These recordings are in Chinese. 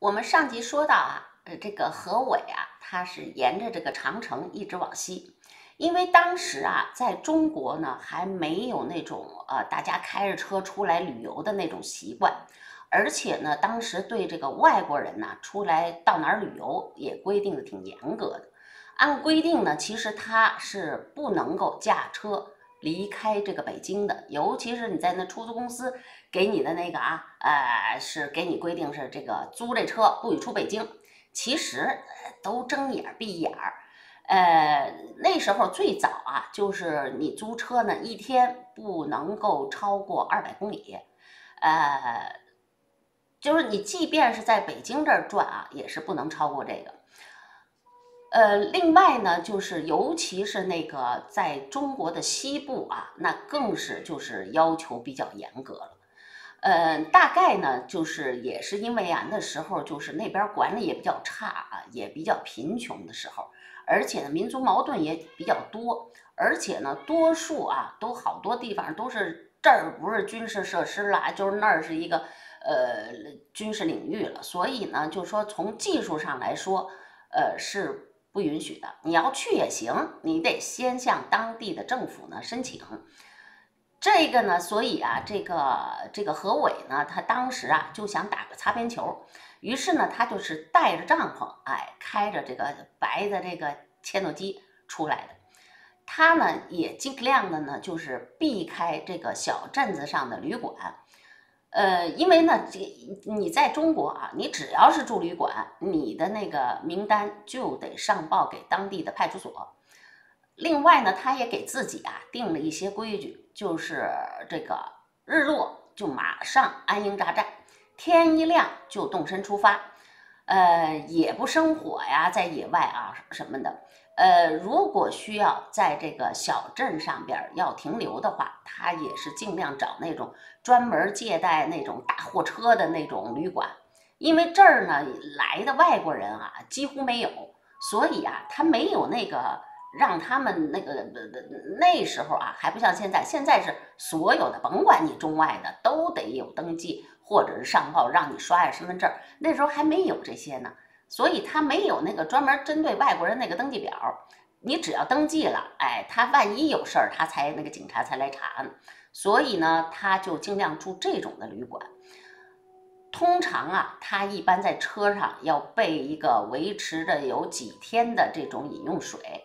我们上集说到啊，这个何伟啊，他是沿着这个长城一直往西，因为当时啊，在中国呢还没有那种大家开着车出来旅游的那种习惯，而且呢，当时对这个外国人呢出来到哪儿旅游也规定的挺严格的。按规定呢，其实他是不能够驾车离开这个北京的，尤其是你在那出租公司给你的那个是给你规定是这个租这车不许出北京，其实都睁眼闭眼儿。那时候最早啊，就是你租车呢，一天不能够超过200公里，就是你即便是在北京这儿转啊，也是不能超过这个。另外呢，就是尤其是那个在中国的西部啊，那更是就是要求比较严格了。大概呢，就是也是因为啊，那时候就是那边管理也比较差啊，也比较贫穷的时候，而且呢，民族矛盾也比较多，而且呢，多数啊，都好多地方都是这儿不是军事设施了，就是那儿是一个军事领域了，所以呢，就说从技术上来说，是不允许的。你要去也行，你得先向当地的政府呢申请。这个呢，所以啊，这个何伟呢，他当时啊就想打个擦边球，于是呢，他就是带着帐篷，开着这个白的这个切诺基出来的。他呢也尽量的呢，就是避开这个小镇子上的旅馆。因为呢，你在中国啊，你只要是住旅馆，你的那个名单就得上报给当地的派出所。另外呢，他也给自己啊定了一些规矩，就是这个日落就马上安营扎寨，天一亮就动身出发，也不生火呀，在野外啊什么的。如果需要在这个小镇上边要停留的话，他也是尽量找那种专门接待那种大货车的那种旅馆，因为这儿呢来的外国人啊几乎没有，所以啊他没有那个让他们那时候啊还不像现在，现在是所有的甭管你中外的都得有登记，或者是上报让你刷下身份证，那时候还没有这些呢。所以他没有那个专门针对外国人那个登记表，你只要登记了，他万一有事儿，他才那个警察才来查呢。所以呢，他就尽量住这种的旅馆。通常啊，他一般在车上要备一个维持着有几天的这种饮用水。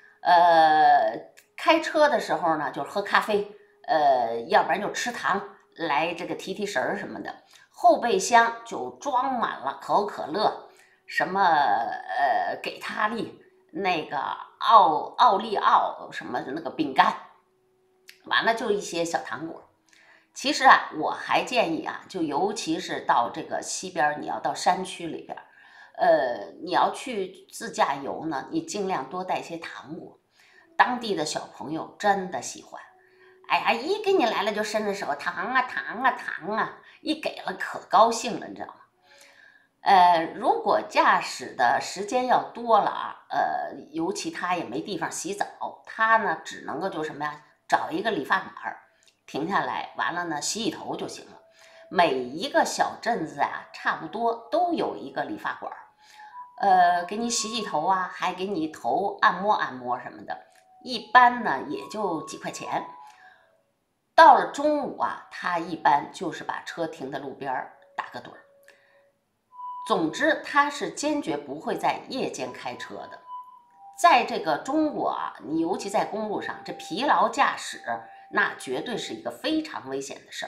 开车的时候呢，就喝咖啡，要不然就吃糖来这个提提神儿什么的。后备箱就装满了可口可乐，什么给他利，那个奥利奥什么那个饼干，完了就一些小糖果。其实啊，我还建议啊，就尤其是到这个西边，你要到山区里边，你要去自驾游呢，你尽量多带些糖果，当地的小朋友真的喜欢。哎呀，一给你来了就伸着手，糖啊糖啊糖啊，一给了可高兴了，你知道吗？如果驾驶的时间要多了啊，尤其他也没地方洗澡，他呢只能够就什么呀，找一个理发馆停下来，完了呢洗洗头就行了。每一个小镇子啊，差不多都有一个理发馆，给你洗洗头啊，还给你头按摩按摩什么的，一般呢也就几块钱。到了中午啊，他一般就是把车停在路边打个盹儿。总之，他是坚决不会在夜间开车的。在这个中国啊，你尤其在公路上，这疲劳驾驶那绝对是一个非常危险的事儿。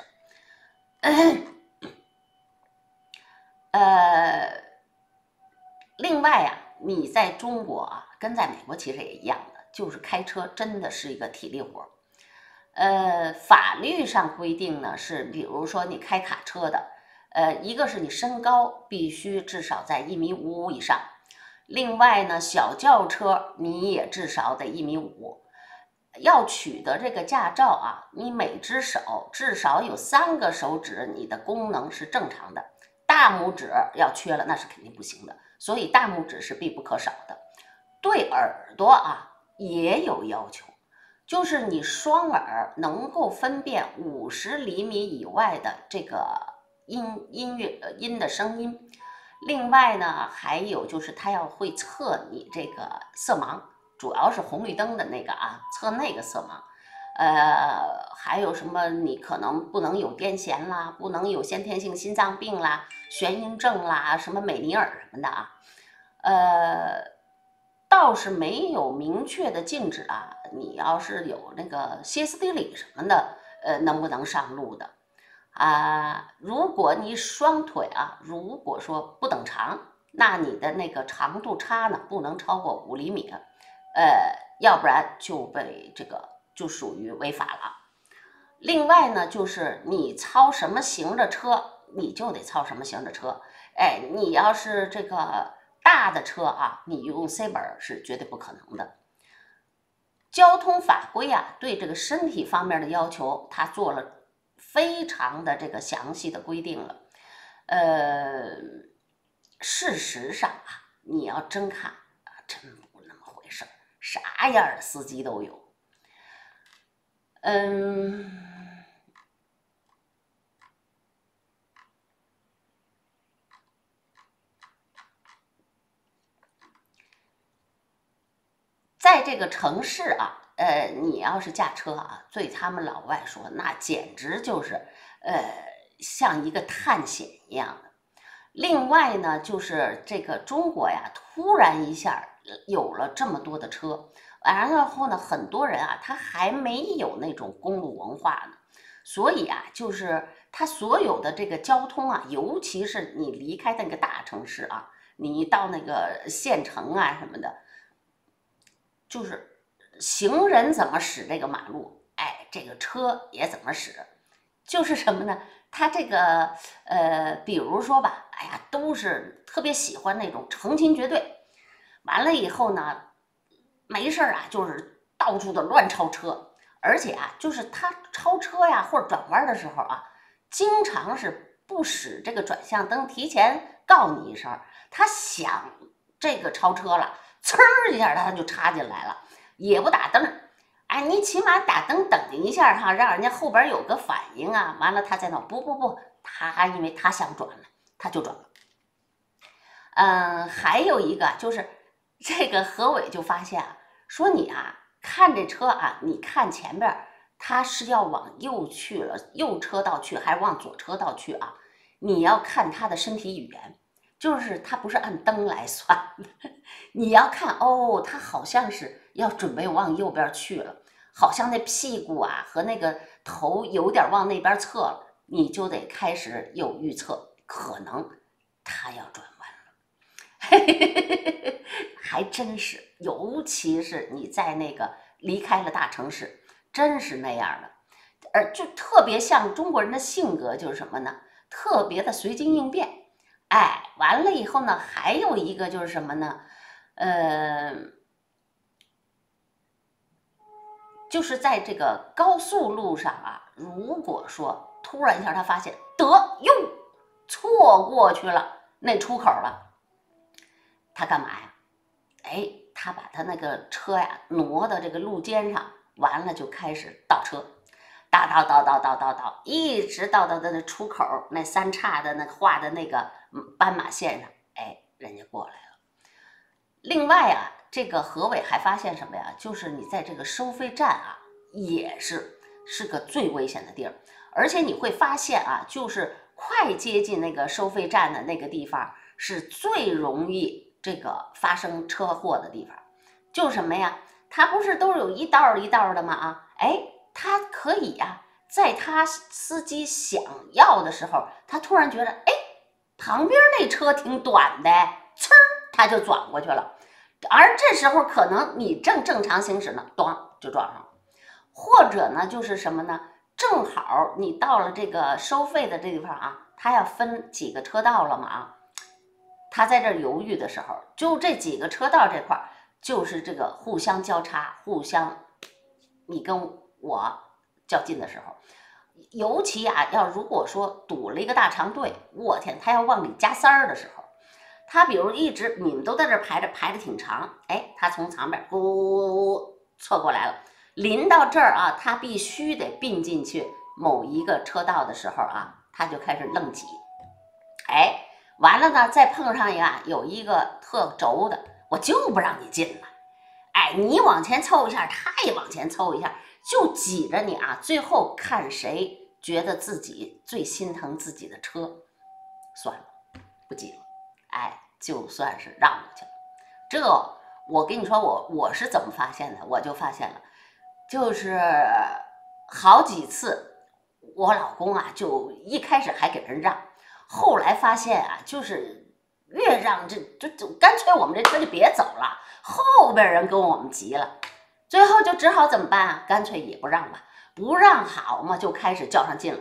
另外啊，你在中国啊，跟在美国其实也一样的，就是开车真的是一个体力活。法律上规定呢是，比如说你开卡车的，一个是你身高必须至少在1.55米以上，另外呢，小轿车你也至少得1.5米。要取得这个驾照啊，你每只手至少有3个手指，你的功能是正常的，大拇指要缺了那是肯定不行的，所以大拇指是必不可少的。对耳朵啊也有要求。就是你双耳能够分辨50厘米以外的这个音的声音， 另外呢，还有就是它要会测你这个色盲，主要是红绿灯的那个啊，测那个色盲。还有什么？你可能不能有癫痫啦，不能有先天性心脏病啦、眩晕症啦、什么美尼尔什么的啊。倒是没有明确的禁止啊。你要是有那个歇斯底里什么的，能不能上路的啊？如果你双腿啊，如果说不等长，那你的那个长度差呢，不能超过5厘米，要不然就被这个就属于违法了。另外呢，就是你操什么型的车，你就得操什么型的车。哎，你要是这个大的车啊，你用 C 本是绝对不可能的。交通法规啊，对这个身体方面的要求，它做了非常的这个详细的规定了。事实上啊，你要真看啊，真不那么回事，啥样的司机都有。在这个城市啊，你要是驾车啊，对他们老外说，那简直就是像一个探险一样的。另外呢，就是这个中国呀，突然一下有了这么多的车，完了后呢，很多人啊，他还没有那种公路文化呢，所以啊，就是他所有的这个交通啊，尤其是你离开那个大城市啊，你到那个县城啊什么的，就是行人怎么使这个马路，哎，这个车也怎么使，就是什么呢？他这个比如说吧，哎呀，都是特别喜欢那种成群结队，完了以后呢，没事啊，就是到处的乱超车，而且啊，就是他超车呀或者转弯的时候啊，经常是不使这个转向灯，提前告你一声，他想这个超车了，呲儿一下他就插进来了，也不打灯。哎，你起码打灯等一下哈，让人家后边有个反应啊。完了，他在那不，他因为他想转了，他就转了。还有一个就是这个何伟就发现啊，说你啊看这车啊，你看前边他是要往右去了，右车道去还是往左车道去啊？你要看他的身体语言，就是他不是按灯来算的，你要看哦，他好像是要准备往右边去了，好像那屁股啊和那个头有点往那边侧了，你就得开始有预测，可能他要转弯了。还真是，尤其是你在那个离开了大城市，真是那样的。而就特别像中国人的性格，就是什么呢？特别的随机应变。哎，完了以后呢，还有一个就是什么呢？就是在这个高速路上啊，如果说突然一下他发现哟，错过去了那出口了，他干嘛呀？哎，他把他那个车呀挪到这个路肩上，完了就开始倒车，倒，一直倒到那出口那三叉的那画的那个斑马线上，哎，人家过来了。另外啊，这个何伟还发现什么呀？就是你在这个收费站啊，也是个最危险的地儿，而且你会发现啊，就是快接近那个收费站的那个地方，是最容易这个发生车祸的地方。就什么呀？它不是都有一道一道的吗？啊，哎，它可以呀，在他司机想要的时候，他突然觉得，哎，旁边那车挺短的，呲儿，他就转过去了。而这时候可能你正常行驶呢，咣就撞上了。或者呢，就是什么呢？正好你到了这个收费的这地方啊，他要分几个车道了嘛啊，他在这犹豫的时候，就这几个车道这块就是这个互相交叉，互相你跟我较劲的时候，尤其啊，要如果说堵了一个大长队，我天，他要往里加塞儿的时候，他比如一直你们都在这排着挺长，哎，他从旁边咕错过来了，临到这儿啊，他必须得并进去某一个车道的时候啊，他就开始愣挤，哎， 完了呢，再碰上有一个特轴的，我就不让你进来。哎，你往前凑一下，他也往前凑一下，就挤着你啊。最后看谁觉得自己最心疼自己的车，算了，不挤了。哎，就算是让过去了。这我跟你说，我是怎么发现的？我就发现了，就是好几次，我老公啊，就一开始还给人让，后来发现啊，就是越让就干脆我们这车就别走了，后边人跟我们急了，最后就只好怎么办啊？干脆也不让吧，不让好嘛，就开始较上劲了，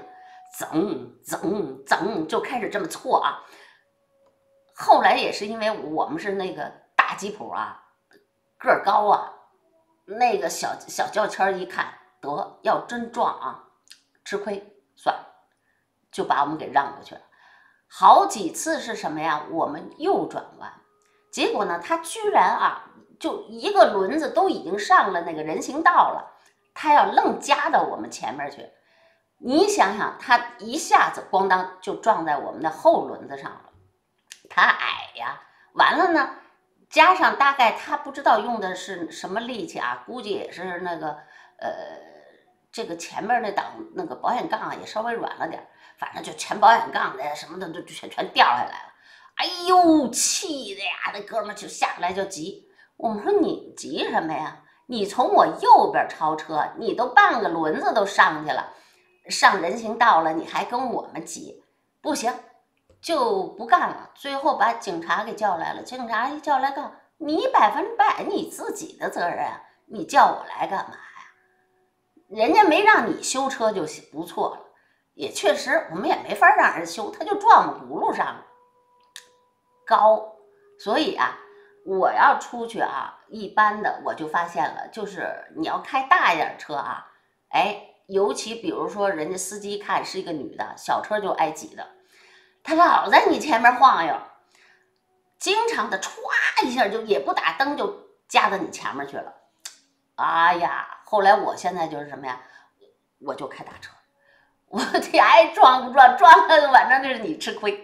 整就开始这么错啊。后来也是因为我们是那个大吉普啊，个儿高啊，那个小轿车一看得要真撞啊，吃亏，算了，就把我们给让过去了。好几次是什么呀？我们右转弯，结果呢，他居然啊，就一个轮子都已经上了那个人行道了，他要愣夹到我们前面去。你想想，他一下子咣当就撞在我们的后轮子上了。他矮呀，完了呢，加上大概他不知道用的是什么力气啊，估计也是那个这个前面那个保险杠啊也稍微软了点，反正就全保险杠的什么的都全掉下来了。哎呦，气的呀，那哥们就下来就急。我们说你急什么呀？你从我右边超车，你都半个轮子都上去了，上人行道了，你还跟我们急？不行，就不干了。最后把警察给叫来了，警察一叫来告你100%你自己的责任，你叫我来干嘛呀？人家没让你修车就不错了，也确实我们也没法让人修，他就撞轱辘上了。高，所以啊，我要出去啊，一般的我就发现了，就是你要开大一点车啊，哎，尤其比如说人家司机看是一个女的，小车就挨挤的，她老在你前面晃悠，经常的歘一下就也不打灯就夹到你前面去了。哎呀，后来我现在就是什么呀，我就开大车，我这爱撞不撞，撞了反正就是你吃亏。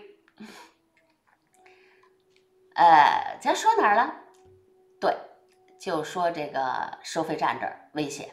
咱说哪儿了？对，就说这个收费站这儿危险。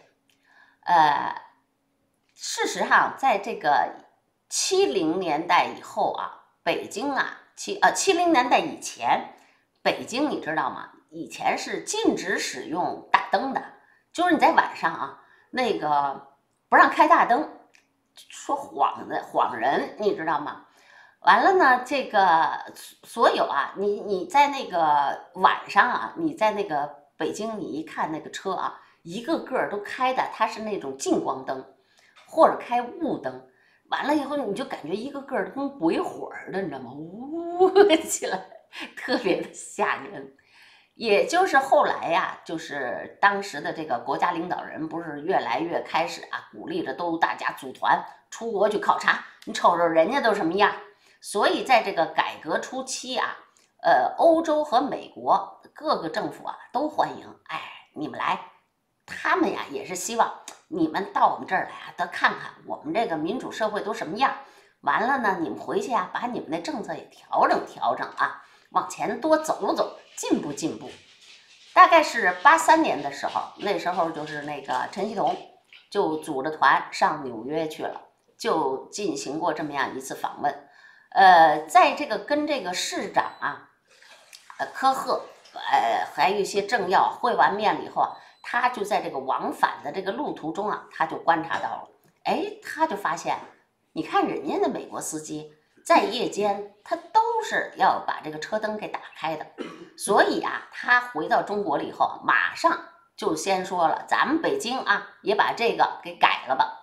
事实上，在这个70年代以后啊，北京啊，70年代以前，北京你知道吗？以前是禁止使用大灯的，就是你在晚上啊，那个不让开大灯，说晃人，你知道吗？完了呢，这个所有啊，你在那个晚上啊，你在那个北京，你一看那个车啊，一个个都开的，它是那种近光灯，或者开雾灯。完了以后，你就感觉一个个都跟鬼火似的，你知道吗？呜起来，特别的吓人。也就是后来呀，就是当时的这个国家领导人不是越来越开始啊，鼓励着都大家组团出国去考察，你瞅瞅人家都什么样。所以在这个改革初期啊，欧洲和美国各个政府啊都欢迎，哎，你们来，他们呀也是希望你们到我们这儿来啊，得看看我们这个民主社会都什么样。完了呢，你们回去啊，把你们的政策也调整啊，往前多走走，进步。大概是83年的时候，那时候就是那个陈锡同就组着团上纽约去了，就进行过这么样一次访问。在这个跟这个市长啊，科赫，还有一些政要会完面了以后啊，他就在这个往返的这个路途中啊，他就观察到了，哎，他就发现，你看人家的美国司机在夜间他都是要把这个车灯给打开的，所以啊，他回到中国了以后，马上就先说了，咱们北京啊也把这个给改了吧。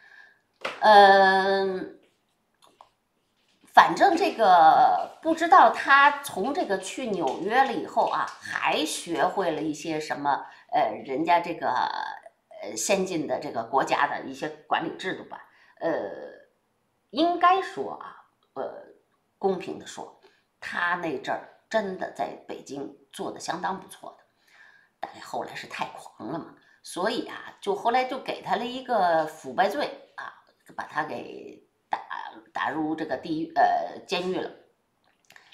反正这个不知道他从这个去纽约了以后啊，还学会了一些什么人家这个先进的这个国家的一些管理制度吧。应该说啊，公平的说，他那阵儿真的在北京做的相当不错的，但是后来是太狂了嘛，所以啊，就后来就给他了一个腐败罪啊，把他给打入这个监狱了。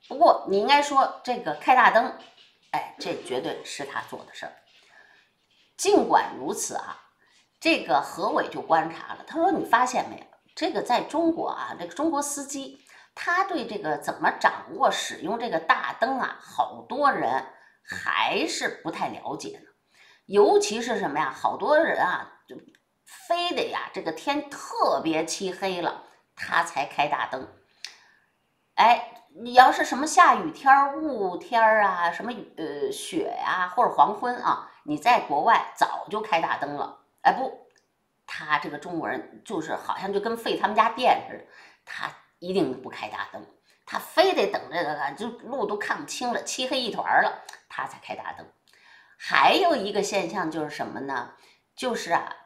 不过你应该说这个开大灯，哎，这绝对是他做的事儿。尽管如此啊，这个何伟就观察了，他说：“你发现没有？这个在中国啊，这个中国司机，他对这个怎么掌握使用这个大灯啊，好多人还是不太了解呢。尤其是什么呀？好多人啊，就非得呀，这个天特别漆黑了，他才开大灯。哎，你要是什么下雨天儿、雾天儿啊，什么雪呀、或者黄昏啊，你在国外早就开大灯了。哎不，他这个中国人就是好像就跟费他们家电似的，他一定不开大灯，他非得等这个就路都看不清了，漆黑一团了，他才开大灯。还有一个现象就是什么呢？就是啊，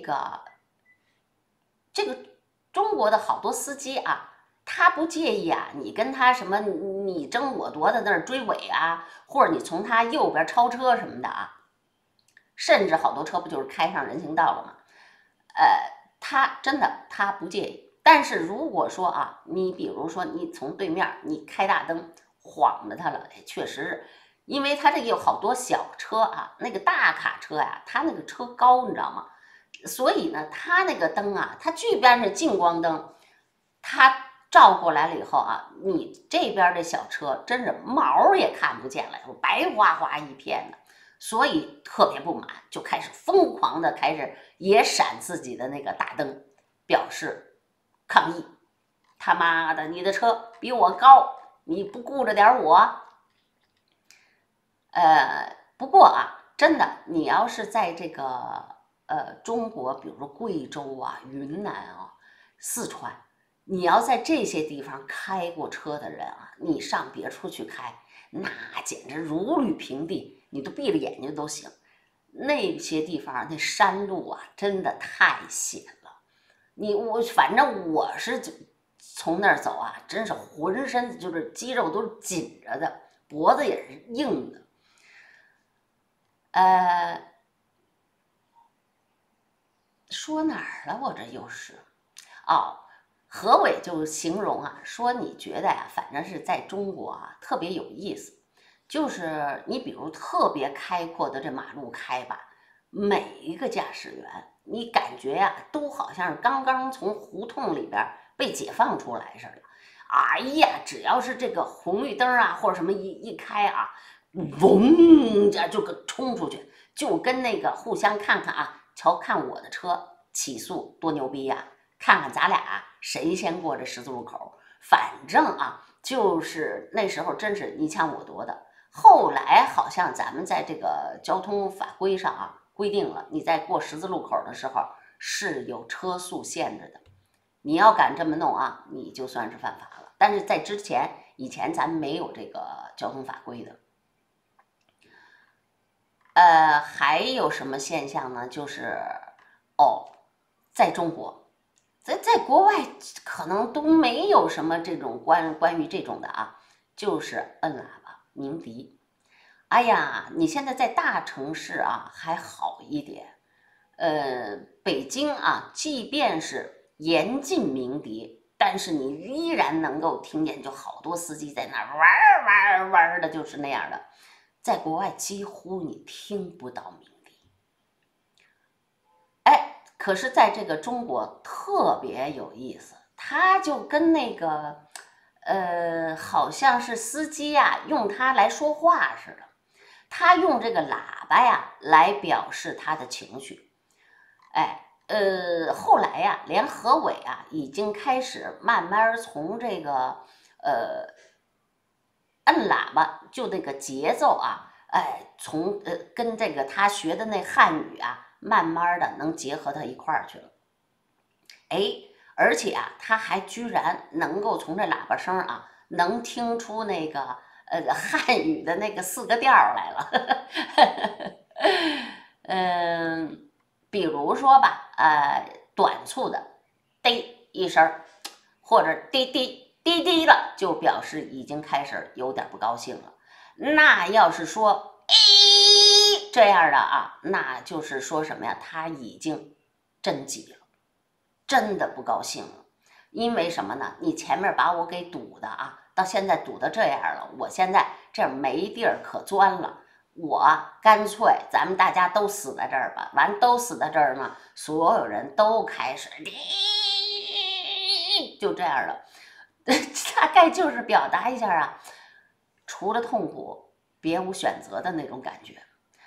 这个中国的好多司机啊，他不介意啊，你跟他什么你争我夺的那儿追尾啊，或者你从他右边超车什么的啊，甚至好多车不就是开上人行道了吗？他真的他不介意。但是如果说啊，你比如说你从对面你开大灯晃着他了，哎，确实是，因为他这个有好多小车啊，那个大卡车呀，他那个车高，你知道吗？所以呢，他那个灯啊，它即便是近光灯，它照过来了以后啊，你这边的小车真是毛也看不见了，白花花一片的，所以特别不满，就开始疯狂的开始也闪自己的那个大灯，表示抗议。他妈的，你的车比我高，你不顾着点我？不过啊，真的，你要是在这个中国，比如说贵州啊、云南啊、四川，你要在这些地方开过车的人啊，你上别处去开，那简直如履平地，你都闭着眼睛都行。那些地方那山路啊，真的太险了。反正我是从那儿走啊，真是浑身就是肌肉都是紧着的，脖子也是硬的。说哪儿了？我这又是哦，何伟就形容啊，说你觉得呀，反正是在中国啊，特别有意思。就是你比如特别开阔的这马路开吧，每一个驾驶员，你感觉呀，都好像是刚刚从胡同里边被解放出来似的。哎呀，只要是这个红绿灯啊，或者什么一开啊，嗡，这就个冲出去，就跟那个互相看看啊，瞧看我的车起速多牛逼呀，看看咱俩谁先过这十字路口。反正啊，就是那时候真是你抢我夺的。后来好像咱们在这个交通法规上啊规定了，你在过十字路口的时候是有车速限制的，你要敢这么弄啊，你就算是犯法了。但是在以前咱们没有这个交通法规的。还有什么现象呢？就是哦，在中国，在国外可能都没有什么这种关于这种的啊，就是摁喇叭鸣笛。哎呀，你现在在大城市啊还好一点，北京啊，即便是严禁鸣笛，但是你依然能够听见，就好多司机在那儿玩的，就是那样的。在国外几乎你听不到鸣笛，哎，可是在这个中国特别有意思，它就跟那个好像是司机呀，用它来说话似的，他用这个喇叭呀来表示他的情绪。哎，后来呀，连何伟啊已经开始慢慢从这个摁喇叭就那个节奏啊，哎，从跟这个他学的那汉语啊，慢慢的能结合到一块儿去了。哎，而且啊，他还居然能够从这喇叭声啊，能听出那个汉语的那个四个调来了。嗯，比如说吧，短促的滴一声，或者滴滴滴滴了，就表示已经开始有点不高兴了。那要是说这样的啊，那就是说什么呀？他已经真急了，真的不高兴了。因为什么呢？你前面把我给堵的啊， 到现在堵到这样了，我现在这没地儿可钻了，我干脆咱们大家都死在这儿吧。完都死在这儿呢，所有人都开始就这样了，大概就是表达一下啊，除了痛苦别无选择的那种感觉。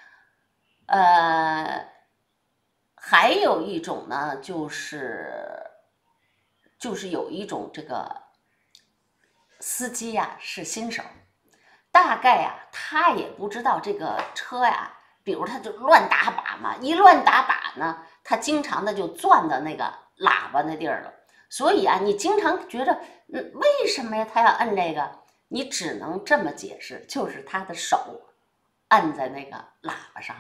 还有一种呢，就是有一种这个司机呀是新手，大概呀他也不知道这个车呀，比如他就乱打把嘛，一乱打把呢，他经常的就钻到那个喇叭那地儿了。所以啊，你经常觉得，为什么呀？他要摁这个？你只能这么解释，就是他的手按在那个喇叭上。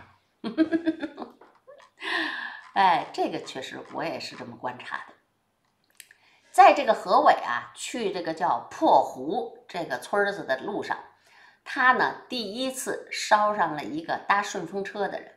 哎，这个确实我也是这么观察的。在这个何伟啊，去这个叫破湖这个村子的路上，他呢第一次捎上了一个搭顺风车的人。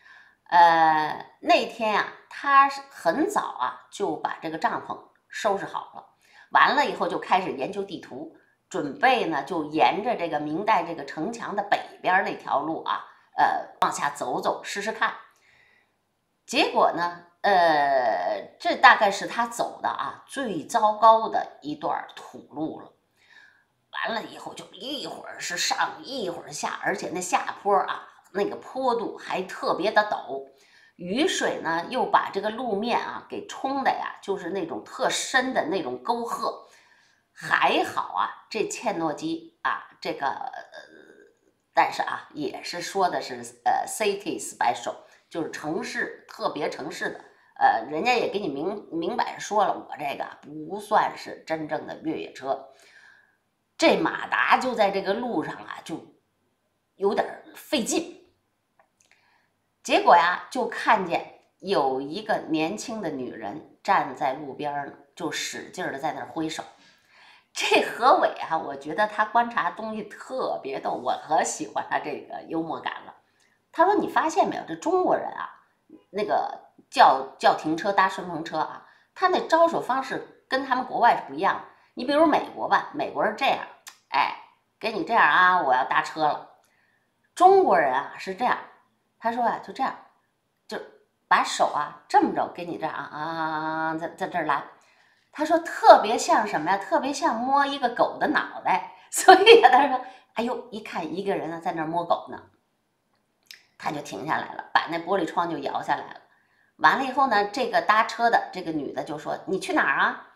那天啊，他很早啊就把这个帐篷收拾好了，完了以后就开始研究地图，准备呢就沿着这个明代这个城墙的北边那条路啊，往下走走试试看。结果呢，这大概是他走的啊最糟糕的一段土路了。完了以后就一会儿是上一会儿下，而且那下坡啊，那个坡度还特别的陡，雨水呢又把这个路面啊给冲的呀，就是那种特深的那种沟壑。还好啊，这切诺基啊，这个但是啊，也是说的是city special， 就是城市特别城市的，人家也给你明摆着说了，我这个不算是真正的越野车。这马达就在这个路上啊，就有点费劲。结果呀，就看见有一个年轻的女人站在路边呢，就使劲的在那儿挥手。这何伟啊，我觉得他观察东西特别逗，我可喜欢他这个幽默感了。他说：“你发现没有，这中国人啊，那个叫停车搭顺风车啊，他那招手方式跟他们国外是不一样的。你比如美国吧，美国人这样，哎，给你这样啊，我要搭车了。中国人啊是这样，他说啊，就这样，就把手啊这么着给你这样啊，在这儿拦。他说特别像什么呀？特别像摸一个狗的脑袋。所以他说，哎呦，一看一个人呢在那儿摸狗呢。”他就停下来了，把那玻璃窗就摇下来了。完了以后呢，这个搭车的这个女的就说：“你去哪儿啊？”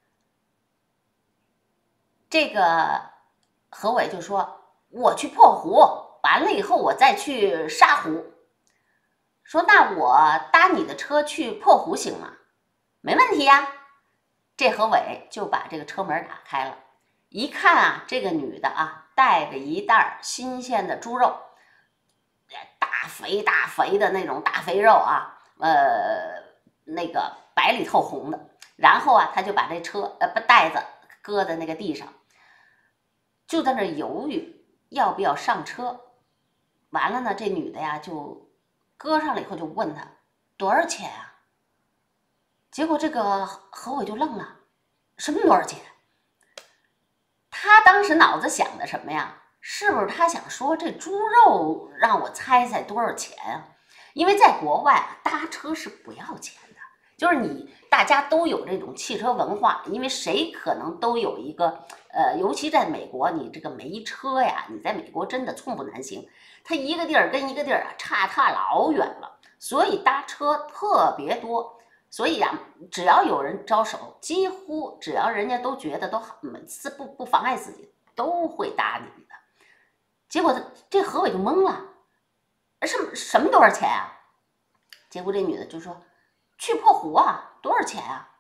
这个何伟就说：“我去破湖，完了以后我再去沙湖。”说：“那我搭你的车去破湖行吗？”“没问题呀。”这何伟就把这个车门打开了，一看啊，这个女的啊带着一袋新鲜的猪肉。大肥的那种大肥肉啊，那个白里透红的。然后啊，他就把这袋子搁在那个地上，就在那犹豫要不要上车。完了呢，这女的呀就搁上了以后就问他多少钱啊？结果这个何伟就愣了，什么多少钱？他当时脑子想的什么呀？是不是他想说这猪肉让我猜猜多少钱啊？因为在国外啊，搭车是不要钱的，就是大家都有这种汽车文化，因为谁可能都有一个尤其在美国，你这个没车呀，你在美国真的寸步难行，它一个地儿跟一个地儿啊差老远了，所以搭车特别多。所以啊，只要有人招手，几乎只要人家都觉得都好，每次不妨碍自己，都会搭你的。结果这何伟就懵了，什么多少钱啊？结果这女的就说：“去破湖啊，多少钱啊？”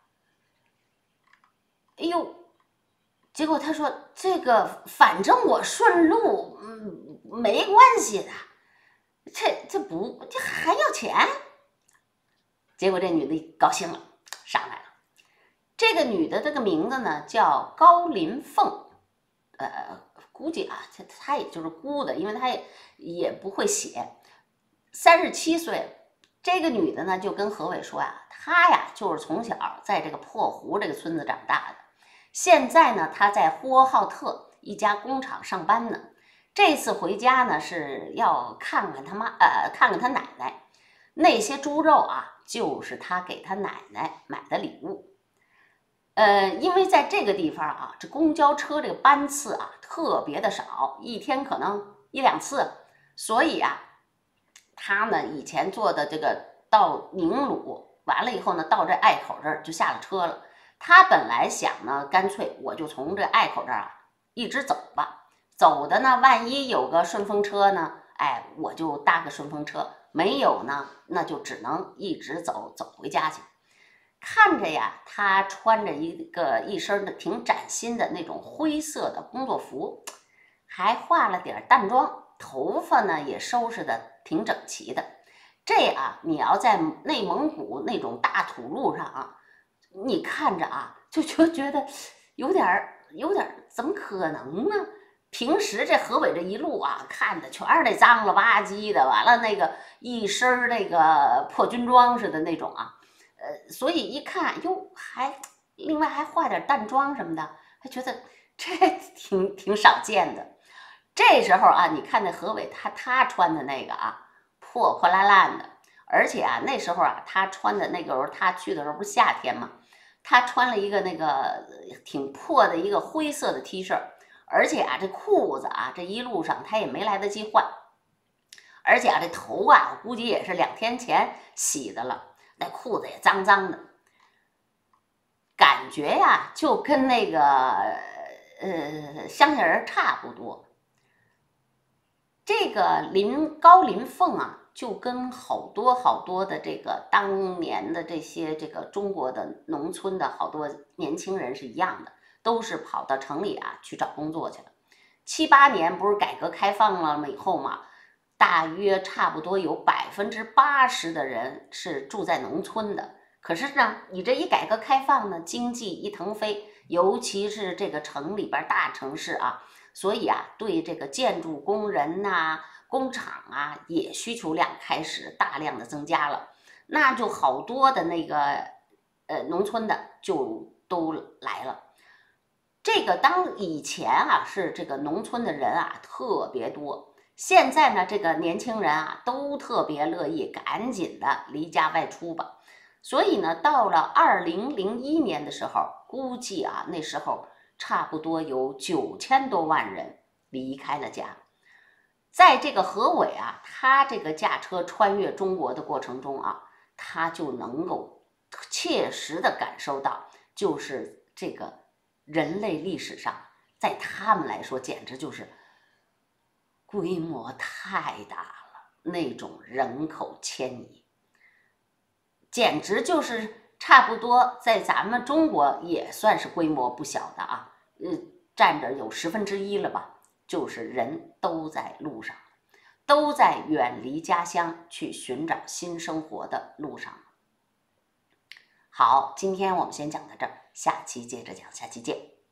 哎呦，结果他说：“这个反正我顺路，没关系的，这还要钱？”结果这女的高兴了，上来了。这个女的这个名字呢叫高林凤，估计啊，她也就是估的，因为她也不会写。37岁了，这个女的呢就跟何伟说呀，她呀就是从小在这个破湖这个村子长大的，现在呢她在呼和浩特一家工厂上班呢。这次回家呢是要看看看看他奶奶。那些猪肉啊，就是他给他奶奶买的礼物。因为在这个地方啊，这公交车这个班次啊特别的少，一天可能1、2次，所以啊，他呢以前坐的这个到宁鲁完了以后呢，到这隘口这儿就下了车了。他本来想呢，干脆我就从这隘口这儿啊一直走吧，走的呢，万一有个顺风车呢，哎，我就搭个顺风车；没有呢，那就只能一直走回家去。看着呀，他穿着一身的挺崭新的那种灰色的工作服，还化了点淡妆，头发呢也收拾的挺整齐的。这啊，你要在内蒙古那种大土路上啊，你看着啊，就觉得有点怎么可能呢？平时这河北这一路啊，看的全是那脏了吧唧的，完了那个一身那个破军装似的那种啊。所以一看哟，另外还化点淡妆什么的，还觉得这挺少见的。这时候啊，你看那何伟他穿的那个啊，破破烂烂的，而且啊那时候啊他穿的那个时候他去的时候不是夏天嘛，他穿了一个那个挺破的一个灰色的 T 恤，而且啊这裤子啊这一路上他也没来得及换，而且啊这头啊我估计也是2天前洗的了。那裤子也脏脏的，感觉呀就跟那个乡下人差不多。这个高林凤啊，就跟好多的这个当年的这个中国的农村的好多年轻人是一样的，都是跑到城里啊去找工作去了。7、8年不是改革开放了以后嘛，大约差不多有80%的人是住在农村的。可是呢，你这一改革开放呢，经济一腾飞，尤其是这个城里边大城市啊，所以啊，对这个建筑工人呐、工厂啊，也需求量开始大量的增加了。那就好多的那个农村的就都来了。这个当以前啊是这个农村的人啊特别多，现在呢这个年轻人啊都特别乐意赶紧的离家外出吧。所以呢，到了2001年的时候，估计啊那时候差不多有9000多万人离开了家。在这个何伟啊，他这个驾车穿越中国的过程中啊，他就能够切实的感受到，就是这个人类历史上，在他们来说简直就是规模太大了，那种人口迁移，简直就是差不多在咱们中国也算是规模不小的啊，占着有1/10了吧，就是人都在路上，都在远离家乡去寻找新生活的路上。好，今天我们先讲到这儿，下期接着讲，下期见。